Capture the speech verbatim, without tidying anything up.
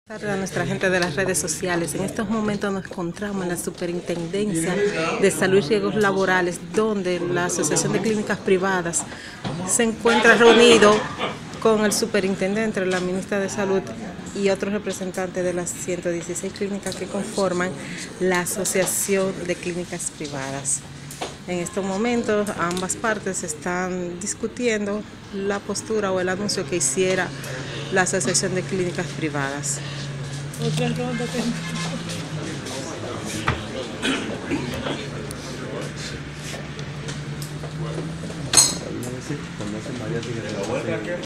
Buenas tardes a nuestra gente de las redes sociales. En estos momentos nos encontramos en la Superintendencia de Salud y Riesgos Laborales, donde la Asociación de Clínicas Privadas se encuentra reunido con el superintendente, la ministra de Salud y otros representantes de las ciento dieciséis clínicas que conforman la Asociación de Clínicas Privadas. En estos momentos ambas partes están discutiendo la postura o el anuncio que hiciera la Asociación de Clínicas Privadas. Otra ronda que...